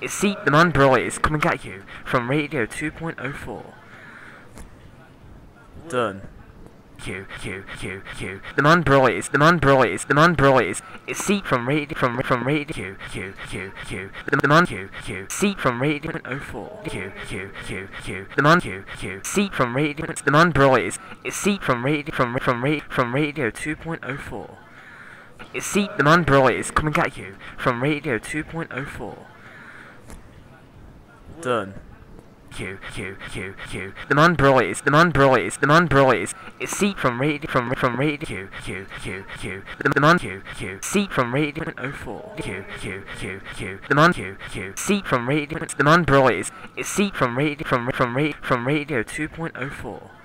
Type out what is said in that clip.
See, the man boy is coming at you from radio 2.04. Done. Q. The man boy is seat from radio Q. The man Q. Seat from radio 04. Q. The man Q. Seat from radio. The man boy is seat from radio from radio 2.04. See, the man boy is coming at you from radio 2.04. Done. Q. The man boy is seat from radio Q. The man Q. Seat from radio 04. Q. The man Q. Seat from radio. The man boy is seat from radio from radio 2.04.